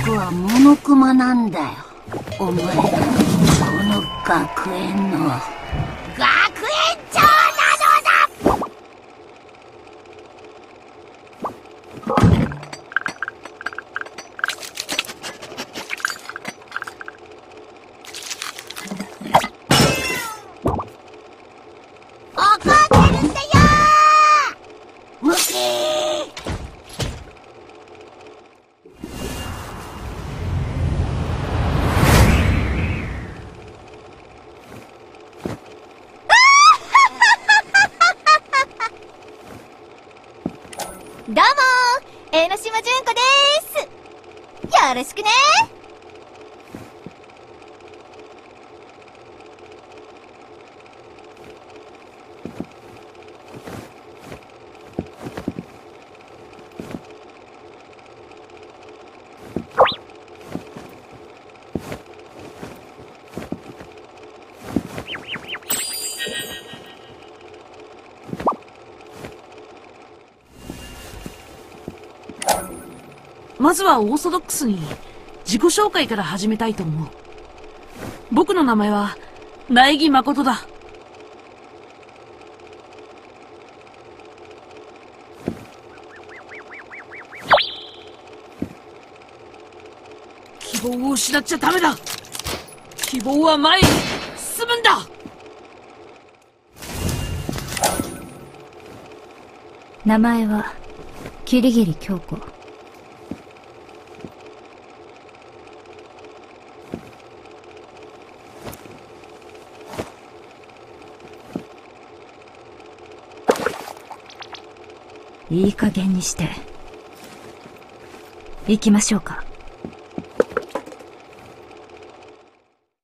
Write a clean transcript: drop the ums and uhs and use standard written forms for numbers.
僕はモノクマなんだよ。お前らこの学園の学園長なのだ。怒ってるんだよー。ムキー。 どうも江ノ島純子です。よろしくね。 まずはオーソドックスに自己紹介から始めたいと思う。僕の名前は苗木誠だ。希望を失っちゃダメだ。希望は前に進むんだ。 名前は桐桐京子。いい加減にして行きましょうか。